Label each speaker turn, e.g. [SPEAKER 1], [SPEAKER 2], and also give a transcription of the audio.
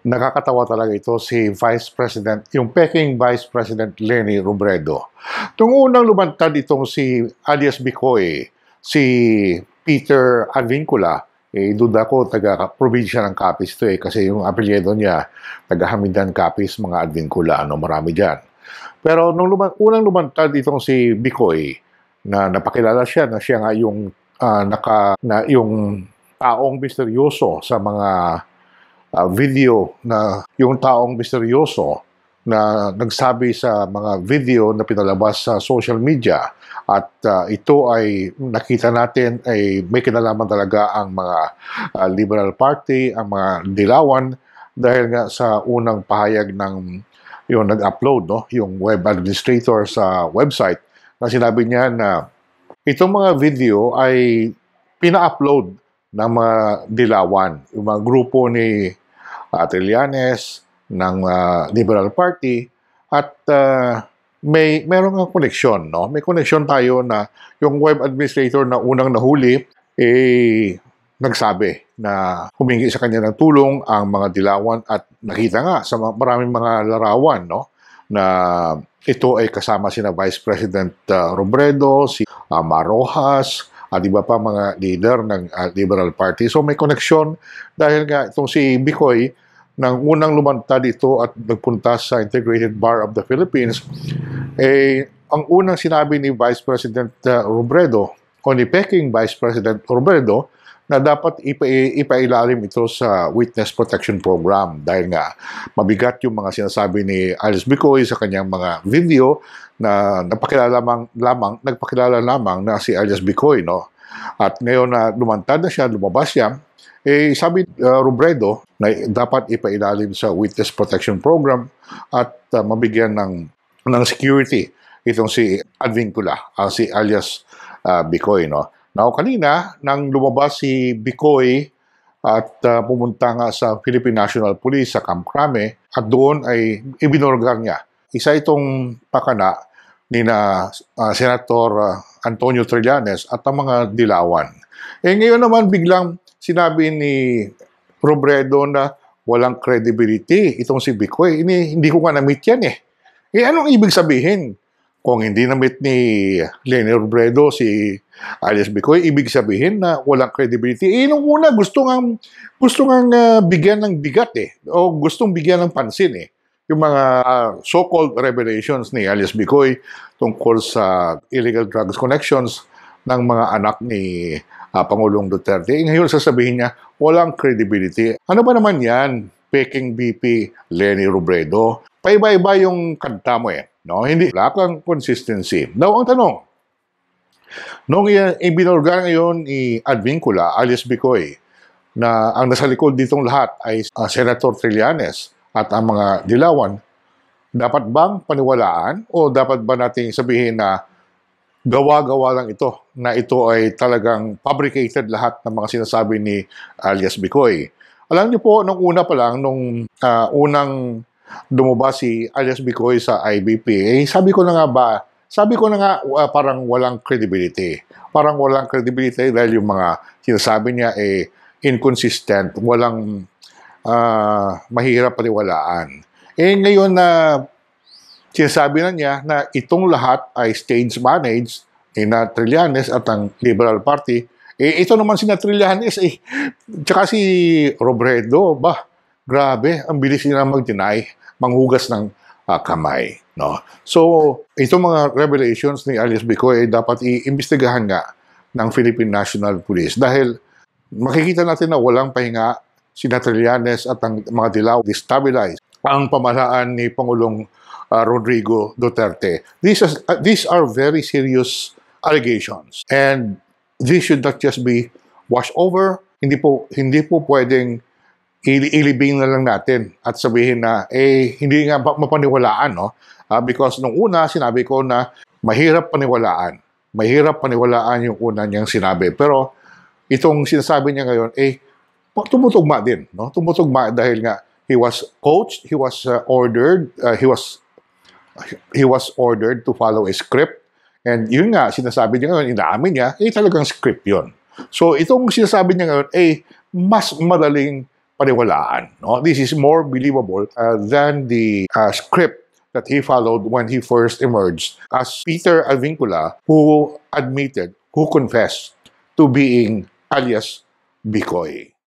[SPEAKER 1] Nakakatawa talaga ito si Vice President, yung Peking Vice President Leni Robredo. Nung unang lumantad itong si alias Bikoy, si Peter Advincula, duda ko taga-probinsya ng Capiz ito kasi yung apelyido niya, taga-Hamidan Capiz, mga Advincula, marami dyan. Pero nung unang lumantad itong si Bikoy, na napakilala siya na siya nga yung yung taong misteryoso sa mga video, na yung taong misteryoso na nagsabi sa mga video na pinalabas sa social media, at ito ay nakita natin ay may kinalaman talaga ang mga Liberal Party, ang mga dilawan, dahil nga sa unang pahayag ng yung nag-upload, yung web administrator sa website, na sinabi niya na itong mga video ay pina-upload ng mga dilawan, yung mga grupo ni Trillanes, ng Liberal Party, at meron ng koneksyon, no? May koneksyon tayo na yung web administrator na unang nahuli, nagsabi na humingi sa kanya ng tulong ang mga dilawan, at nakita nga sa maraming mga larawan, no, na ito ay kasama sina Vice President Robredo, si Marojas, at iba pa mga leader ng Liberal Party. So may koneksyon dahil nga itong si Bikoy, nang unang lumantad ito at nagpunta sa Integrated Bar of the Philippines, ang unang sinabi ni Vice President Robredo, o ni Peking Vice President Robredo, na dapat ipailalim ito sa Witness Protection Program dahil nga mabigat yung mga sinasabi ni alias Bikoy sa kanyang mga video na nagpakilala lamang na si alias Bikoy, no? At ngayon na lumantad na siya, lumabas siya, sabi Robredo na dapat ipailalim sa Witness Protection Program at mabigyan ng security itong si Advincula, si alias Bikoy, no? Now, kanina, nang lumabas si Bikoy at pumunta nga sa Philippine National Police sa Camp Crame, at doon ay ibinulgar niya. Isa itong pakana ni Senator Antonio Trillanes at ang mga dilawan. Ngayon naman biglang sinabi ni Robredo na walang credibility itong si Bikoy. Hindi ko nga na-meet yan anong ibig sabihin? Kung hindi na-meet ni Leni Robredo si alias Bikoy, ibig sabihin na walang credibility. Nung una, gusto ngang bigyan ng bigat o gustong bigyan ng pansin yung mga so-called revelations ni alias Bikoy tungkol sa illegal drugs connections ng mga anak ni Pangulong Duterte. Ngayon sasabihin niya, walang credibility. Ano ba naman yan, Peking VP Leni Robredo? Paiba-iba yung kanta mo no? Hindi, wala kang consistency. Now, ang tanong, nung ibinulgar ngayon ni Advincula, alias Bikoy, na ang nasa likod ditong lahat ay Senator Trillanes at ang mga dilawan, dapat bang paniwalaan o dapat ba nating sabihin na gawa-gawa lang ito, na ito ay talagang fabricated lahat ng mga sinasabi ni alias Bikoy? Alam niyo po, nung una pa lang, nung unang lumabas si alias Bikoy sa IBP, sabi ko na nga parang walang credibility. Parang walang credibility dahil yung mga sinasabi niya inconsistent, walang mahirap paniwalaan. Ngayon na sinasabi na niya na itong lahat ay stage managed na Trillanes at ang Liberal Party, ito naman si Trillanes tsaka si Robredo, grabe, ang bilis nila mag-deny, manghugas ng kamay, no? So, itong mga revelations ni alias Bikoy dapat iimbestigahan nga ng Philippine National Police dahil makikita natin na walang pahinga si Trillanes at ang mga dilaw destabilize ang pamahalaan ni Pangulong Rodrigo Duterte. These are very serious allegations, and this should not just be washed over. Hindi po pwedeng ilibing na lang natin at sabihin na hindi nga mapaniwalaan, no? Because nung una sinabi ko na mahirap paniwalaan yung una niyang sinabi, pero itong sinasabi niya ngayon tumutugma din, no? Tumutugma dahil nga he was coached, he was ordered to follow a script, and yun nga sinasabi niya ngayon, inaamin niya talagang script yun. So itong sinasabi niya ngayon mas madaling paniwalaan. No? This is more believable than the script that he followed when he first emerged as Peter Advincula, who confessed to being alias Bikoy.